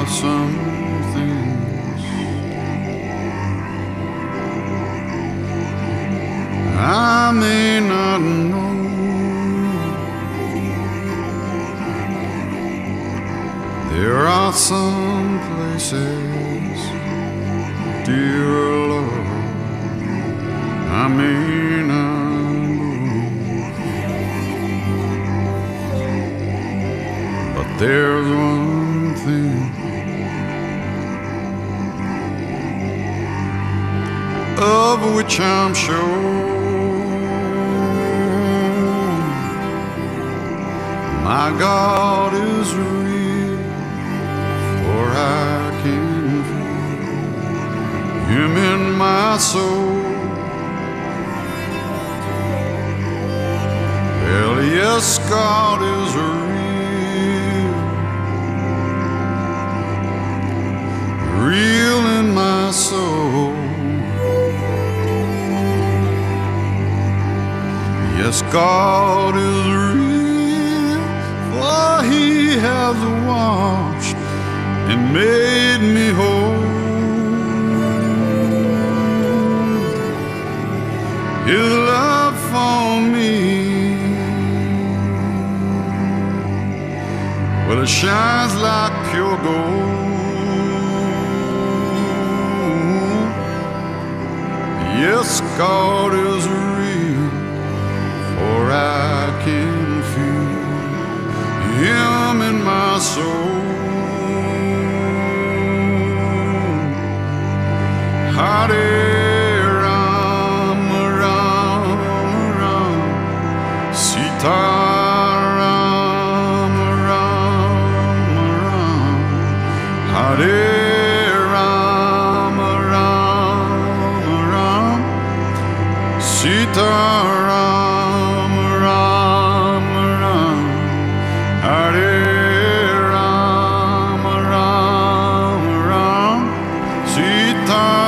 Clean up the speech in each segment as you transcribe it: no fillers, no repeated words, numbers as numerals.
some things I may not know. There are some places, dear Lord, I may not go, but there's one thing of which I'm sure. My God is real, for I can feel Him in my soul. Well, yes, God is real, real in my soul. Yes, God is real, for He has washed and made me whole. His love for me, well, it shines like pure gold. Yes, God is real, for I can feel Him in my soul. Hare Rama, Rama Rama, Sita Rama, Rama Rama, Hare Rama, Rama Rama, Sita Rama, Rama Rama, Hare Rama, Rama Rama, Sita.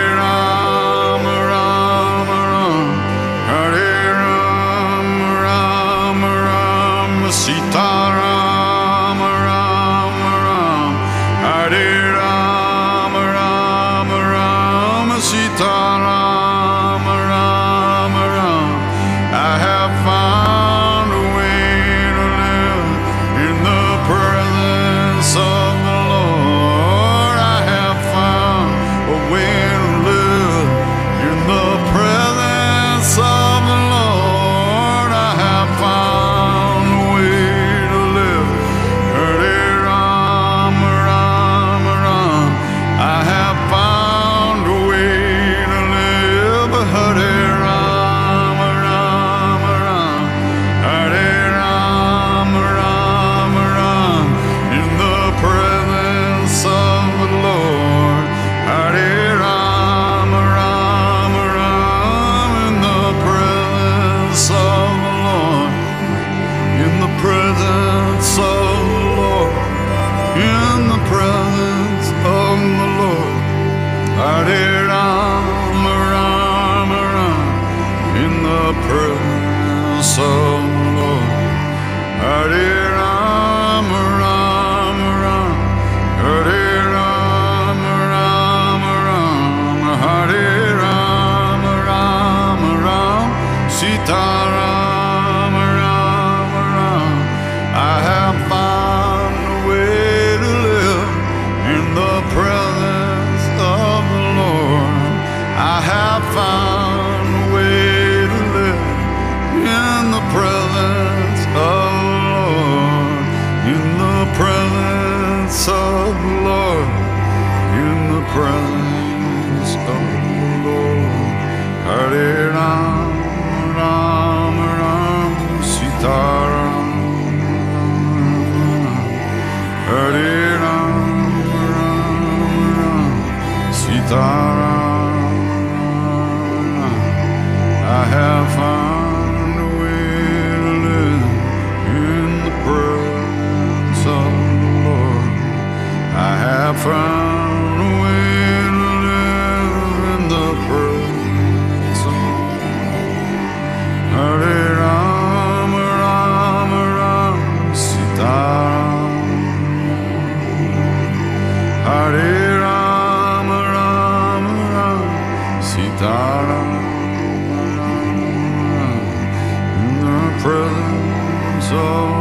Rama, presence of the Lord, in the presence of the Lord. Hare Rama, Rama Rama, in the presence of the Lord. Hare Rama, Rama Rama, Hare Rama, Rama Rama, Hare Rama, Rama Rama, Sita Rama, Rama Rama. I have found a way to live in the presence of the Lord. I have found a way to live in the presence of the Lord, in the presence of the Lord, in the presence of the Lord. Hare Rama, Rama Rama, Sita Rama, Hare Rama, Rama Rama, Sita Rama. I have found a way to live in the presence of the Lord. I have found a way to live in the presence of the Lord. Hare Rama, Rama Rama, Sita Rama. Hare Rama, Rama Rama, Sita Rama. In the presence of